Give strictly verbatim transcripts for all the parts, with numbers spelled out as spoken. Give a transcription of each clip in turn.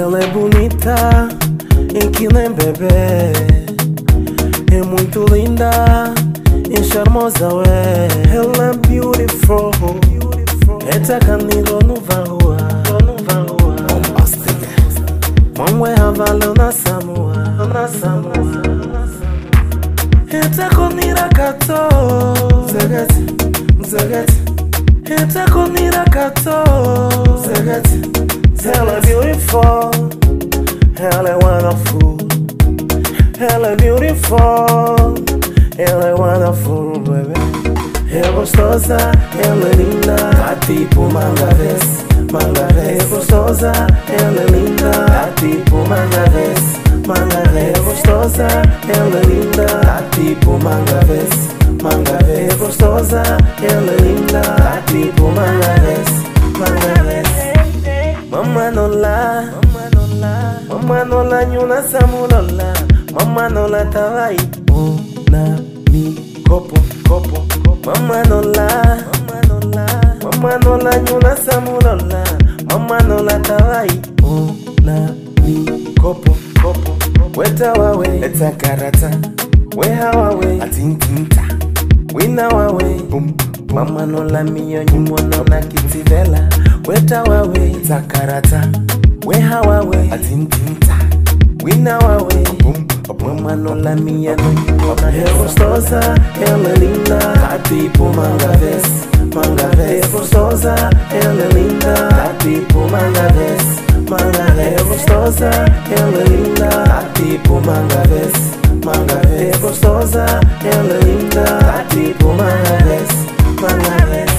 Ela é bonita e que nem bebê, é muito linda e charmosa, ué. Ela é beautiful, é tacanilo no varua, no varua. Mamwe havalo na Samoa, na Samoa. É taconira kato, zagati, zagati. É taconira kato, zagati. Ela é beautiful, ela é wonderful. Ela é beautiful, ela é wonderful, baby. É gostosa, ela é linda, tá tipo mangavês, mangavês. É gostosa, ela é linda, tá tipo mangavês, mangavês. É gostosa, ela é linda, tá tipo mangavês, mangavês. É gostosa, ela é linda, tá tipo mangavês, mangavês. Mama nola, mama nola, mama nola nyuna samulola, mama nola tawai, oh na mi kopo, kopo, kopo. Mama nola, mama nola, mama nola nyuna samulola, mama nola tawai, oh na mi kopo, kopo, kopo. Weta wawe, eta karata, we hawawe, atintinta, wina wawe, bum. Mama nola miyo nyumono na kitivela. Weta wawe, takarata, we hawawe, atintinta, wina wawe, bum. Mama nola miya no nyumono. É gostosa, ela é linda, tá tipo mangavês, mangavês. É gostosa, ela é linda, tá tipo mangavês, mangavês. É gostosa, ela é linda, tá tipo mangavês, mangavês. É gostosa, ela é linda, tá tipo mangavês, mangavês.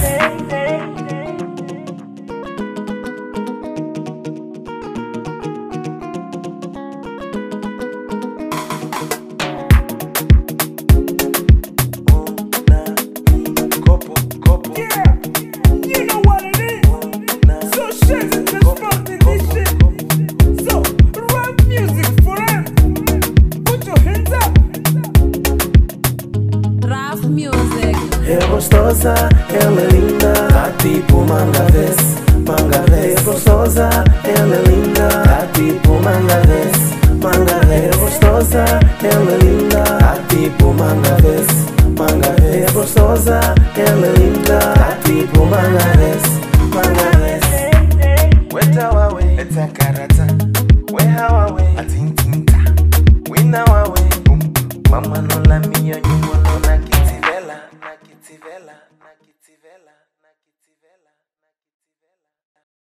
É gostosa, ela é linda, tá tipo mangavês, mangavês. É gostosa, ela é linda, tá tipo mangavês, mangavês. É gostosa, ela é linda, tá tipo mangavês, mangavês. É gostosa, ela é linda, tá tipo mangavês, mangavês. Weta wawe, eta karata, we hawawe, atintinta, wina wawe, bum. Mama nola miyo nyumono na kitivela, na kitivela, na kitivela.